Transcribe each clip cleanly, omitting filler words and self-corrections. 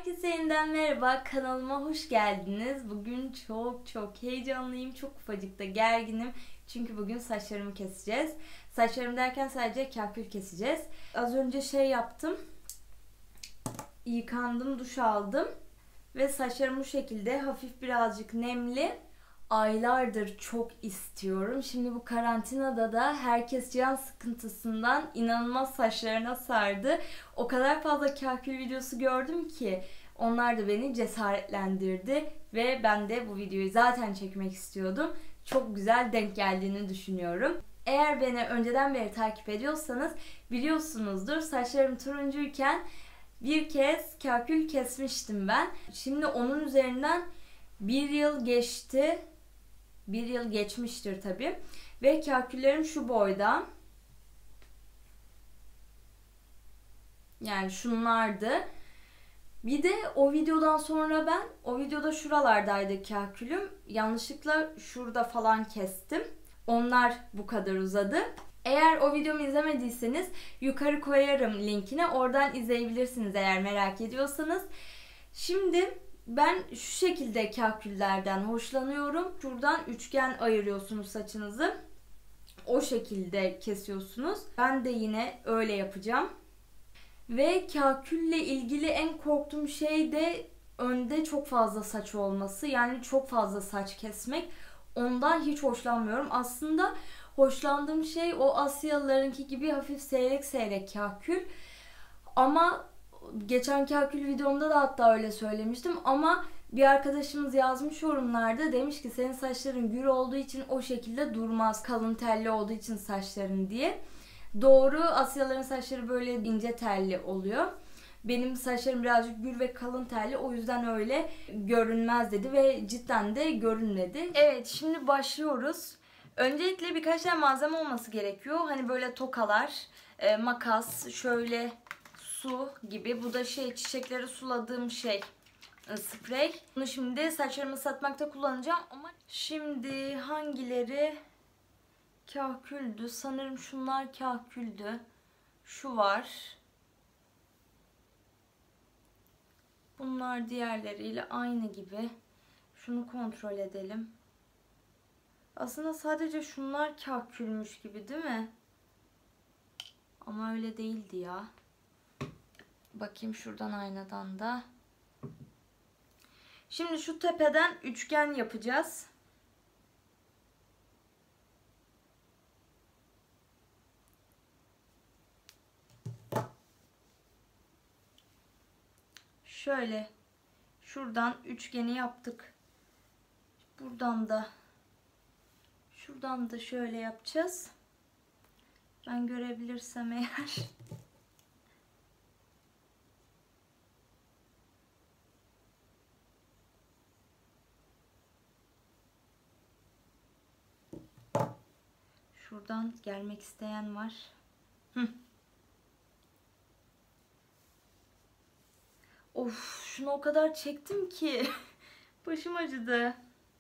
Herkese yeniden merhaba, kanalıma hoş geldiniz. Bugün çok heyecanlıyım, çok ufacık da gerginim. Çünkü bugün saçlarımı keseceğiz. Saçlarım derken sadece kahkül keseceğiz. Az önce yaptım. Yıkandım, duş aldım. Ve saçlarım bu şekilde hafif birazcık nemli. Aylardır çok istiyorum. Şimdi bu karantinada da herkes can sıkıntısından inanılmaz saçlarına sardı. O kadar fazla kahkül videosu gördüm ki onlar da beni cesaretlendirdi ve ben de bu videoyu zaten çekmek istiyordum. Çok güzel denk geldiğini düşünüyorum. Eğer beni önceden beri takip ediyorsanız biliyorsunuzdur, saçlarım turuncuyken bir kez kahkül kesmiştim ben. Şimdi onun üzerinden bir yıl geçti. Bir yıl geçmiştir tabii. Ve kahküllerim şu boyda. Yani şunlardı. Bir de o videodan sonra o videoda şuralardaydı kahkülüm. Yanlışlıkla şurada falan kestim. Onlar bu kadar uzadı. Eğer o videomu izlemediyseniz yukarı koyarım linkini. Oradan izleyebilirsiniz eğer merak ediyorsanız. Şimdi ben şu şekilde kahküllerden hoşlanıyorum. Şuradan üçgen ayırıyorsunuz saçınızı. O şekilde kesiyorsunuz. Ben de yine öyle yapacağım. Ve kahkülle ilgili en korktuğum şey de önde çok fazla saç olması. Yani çok fazla saç kesmek. Ondan hiç hoşlanmıyorum. Aslında hoşlandığım şey o Asyalılarınki gibi hafif seyrek seyrek kahkül. Ama geçen kahkül videomda da hatta öyle söylemiştim. Ama bir arkadaşımız yazmış yorumlarda, demiş ki senin saçların gür olduğu için o şekilde durmaz. Kalın telli olduğu için saçların diye. Doğru, Asyalıların saçları böyle ince telli oluyor. Benim saçlarım birazcık gür ve kalın telli, o yüzden öyle görünmez dedi ve cidden de görünmedi. Evet, şimdi başlıyoruz. Öncelikle birkaç tane malzeme olması gerekiyor. Hani böyle tokalar, makas, şöyle su gibi. Bu da çiçekleri suladığım sprey. Bunu şimdi saçlarımı ıslatmakta kullanacağım ama şimdi hangileri kahküldü? Sanırım şunlar kahküldü. Şu var. Bunlar diğerleriyle aynı gibi. Şunu kontrol edelim. Aslında sadece şunlar kahkülmüş gibi, değil mi? Ama öyle değildi ya. Bakayım şuradan aynadan da. Şimdi şu tepeden üçgen yapacağız. Şöyle şuradan üçgeni yaptık. Şuradan da şöyle yapacağız. Ben görebilirsem eğer. Şuradan gelmek isteyen var. Of, şunu o kadar çektim ki başım acıdı.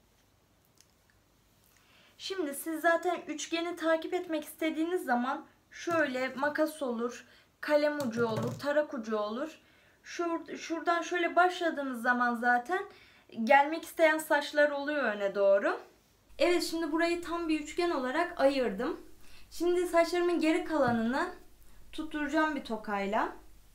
Şimdi siz zaten üçgeni takip etmek istediğiniz zaman şöyle makas olur, kalem ucu olur, tarak ucu olur. Şuradan şöyle başladığınız zaman zaten gelmek isteyen saçlar oluyor öne doğru. Evet, şimdi burayı tam bir üçgen olarak ayırdım. Şimdi saçlarımın geri kalanını tutturacağım bir tokayla.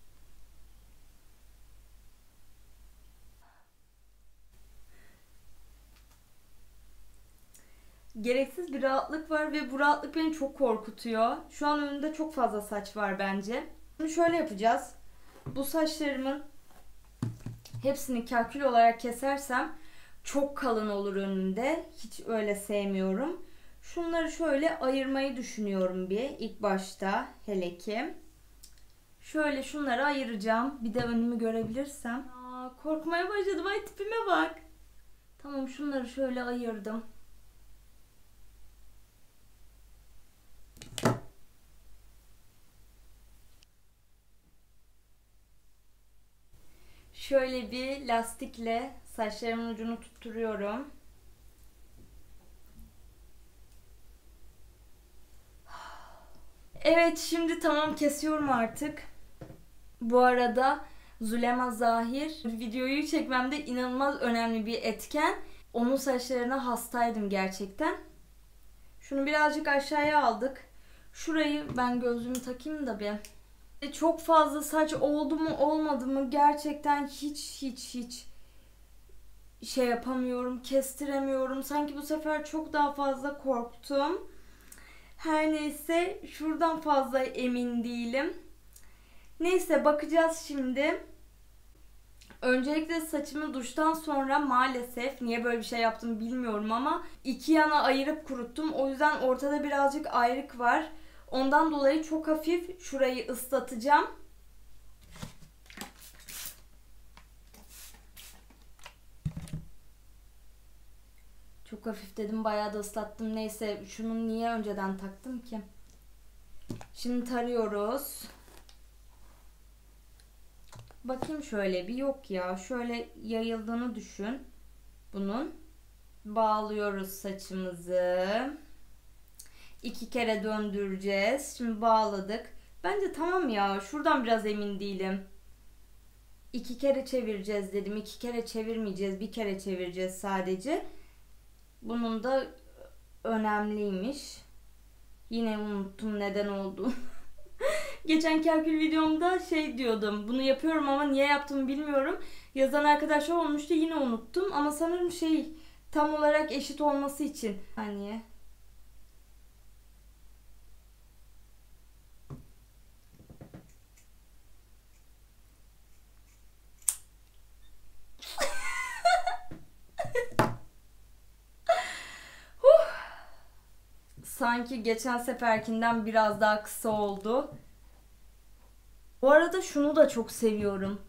Gereksiz bir rahatlık var ve bu rahatlık beni çok korkutuyor. Şu an önümde çok fazla saç var bence. Şimdi şöyle yapacağız. Bu saçlarımın hepsini kahkül olarak kesersem çok kalın olur önünde. Hiç öyle sevmiyorum. Şunları şöyle ayırmayı düşünüyorum ilk başta, hele ki. Şöyle şunları ayıracağım. Bir de önümü görebilirsem. Korkmaya başladım. Ay, tipime bak. Tamam, şunları şöyle ayırdım. Şöyle bir lastikle saçlarımın ucunu tutturuyorum. Evet, şimdi tamam, kesiyorum artık. Bu arada Zulema Zahir videoyu çekmemde inanılmaz önemli bir etken. Onun saçlarına hastaydım gerçekten. Şunu birazcık aşağıya aldık. Şurayı ben gözlüğümü takayım da bir. Çok fazla saç oldu mu olmadı mı gerçekten hiç şey yapamıyorum, kestiremiyorum. Sanki bu sefer çok daha fazla korktum. Her neyse, şuradan fazla emin değilim. Neyse, bakacağız şimdi. Öncelikle saçımı duştan sonra maalesef niye böyle bir şey yaptım bilmiyorum ama iki yana ayırıp kuruttum. O yüzden ortada birazcık ayrık var. Ondan dolayı çok hafif şurayı ıslatacağım. Çok hafif dedim, bayağı da ıslattım. Neyse, şunu niye önceden taktım ki? Şimdi tarıyoruz. Bakayım şöyle bir, yok ya. Şöyle yayıldığını düşün bunun. Bağlıyoruz saçımızı. 2 kere döndüreceğiz. Şimdi bağladık. Bence tamam ya. Şuradan biraz emin değilim. 2 kere çevireceğiz dedim. 2 kere çevirmeyeceğiz. 1 kere çevireceğiz sadece. Bunun da önemliymiş. Yine unuttum neden oldu. Geçen kalkül videomda şey diyordum. Bunu yapıyorum ama niye yaptığımı bilmiyorum. Yazan arkadaşlar olmuştu, yine unuttum. Ama sanırım şey, tam olarak eşit olması için. Saniye. Sanki geçen seferkinden biraz daha kısa oldu. Bu arada şunu da çok seviyorum.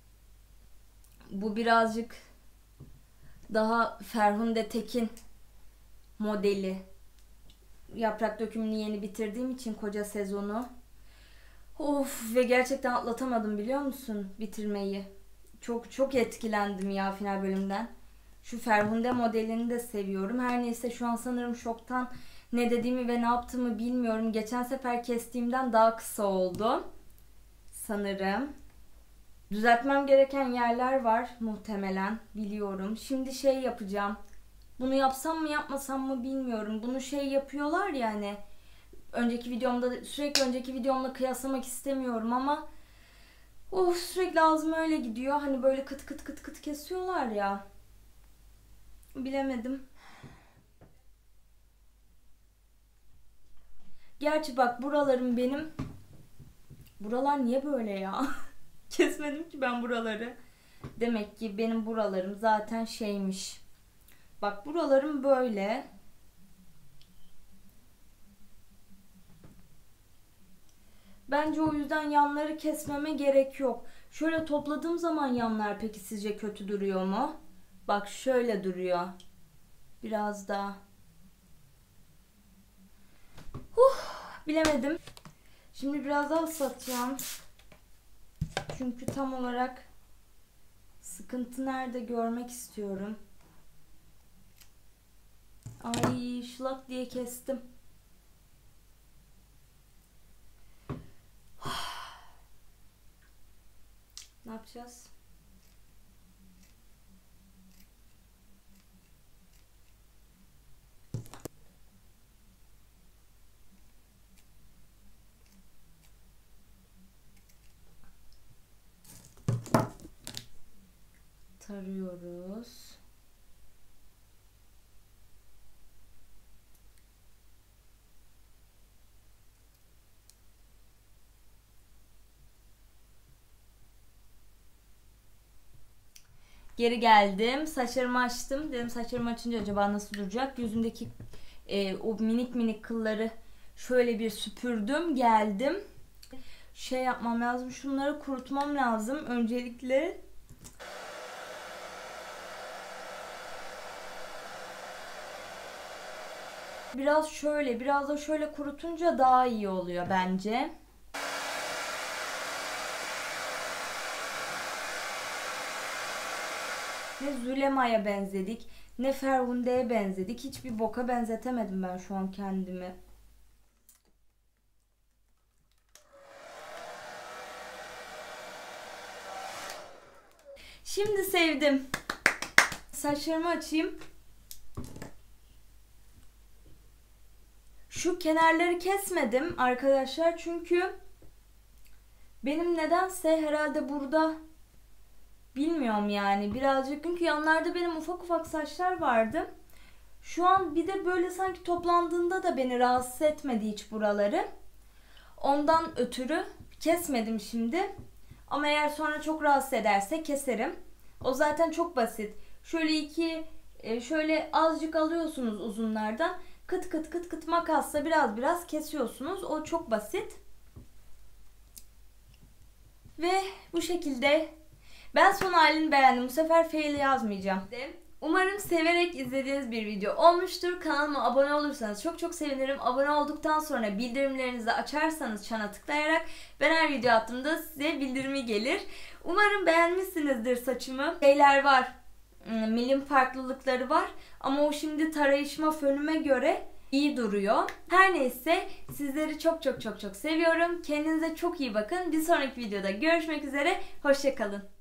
Bu birazcık daha Ferhunde Tekin modeli. Yaprak dökümünü yeni bitirdiğim için koca sezonu. Of, ve gerçekten atlatamadım biliyor musun bitirmeyi. Çok etkilendim ya final bölümden. Şu Ferhunde modelini de seviyorum. Her neyse, şu an sanırım şoktan ne dediğimi ve ne yaptığımı bilmiyorum. Geçen sefer kestiğimden daha kısa oldu. Sanırım. Düzeltmem gereken yerler var muhtemelen. Biliyorum. Şimdi şey yapacağım. Bunu yapsam mı yapmasam mı bilmiyorum. Bunu şey yapıyorlar yani. Önceki videomda sürekli önceki videomla kıyaslamak istemiyorum ama of, sürekli ağzım öyle gidiyor. Hani böyle kıt kıt kesiyorlar ya. Bilemedim. Gerçi bak, buralarım benim. Buralar niye böyle ya? Kesmedim ki ben buraları. Demek ki benim buralarım zaten şeymiş. Bak, buralarım böyle. Bence o yüzden yanları kesmeme gerek yok. Şöyle topladığım zaman yanlar peki sizce kötü duruyor mu? Bak şöyle duruyor. Biraz daha. Bilemedim. Şimdi biraz daha ıslatacağım. Çünkü tam olarak sıkıntı nerede görmek istiyorum. Ay, şlak diye kestim. Ne yapacağız? Tarıyoruz. Geri geldim. Saçlarımı açtım. Dedim saçlarımı açınca acaba nasıl duracak? Yüzümdeki o minik kılları şöyle bir süpürdüm. Geldim. Şey yapmam lazım. Şunları kurutmam lazım. Öncelikle biraz da şöyle kurutunca daha iyi oluyor bence. Ne Zulema'ya benzedik, ne Ferhunde'ye benzedik. Hiçbir boka benzetemedim ben şu an kendimi. Şimdi sevdim. Saçlarımı açayım. Şu kenarları kesmedim arkadaşlar çünkü benim nedense herhalde burada bilmiyorum yani birazcık, çünkü yanlarda benim ufak ufak saçlar vardı. Şu an bir de böyle sanki toplandığında da beni rahatsız etmedi hiç buraları. Ondan ötürü kesmedim şimdi. Ama eğer sonra çok rahatsız ederse keserim. O zaten çok basit. Şöyle azıcık alıyorsunuz uzunlardan. Kıt kıt kıt kıt makasla biraz kesiyorsunuz. O çok basit. Ve bu şekilde ben son halini beğendim. Bu sefer fail yazmayacağım. Umarım severek izlediğiniz bir video olmuştur. Kanalıma abone olursanız çok çok sevinirim. Abone olduktan sonra bildirimlerinizi açarsanız çana tıklayarak ben her video attığımda size bildirimi gelir. Umarım beğenmişsinizdir saçımı. Şeyler var. Milim farklılıkları var. Ama o şimdi tarayışma fönüme göre iyi duruyor. Her neyse sizleri çok çok çok çok seviyorum. Kendinize çok iyi bakın. Bir sonraki videoda görüşmek üzere. Hoşça kalın.